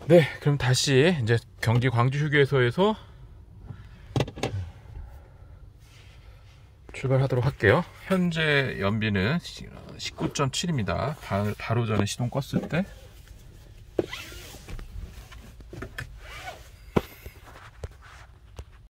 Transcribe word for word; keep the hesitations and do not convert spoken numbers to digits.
네, 그럼 다시 이제 경기 광주 휴게소에서 출발하도록 할게요. 현재 연비는 십구 점 칠입니다. 바로 전에 시동 껐을 때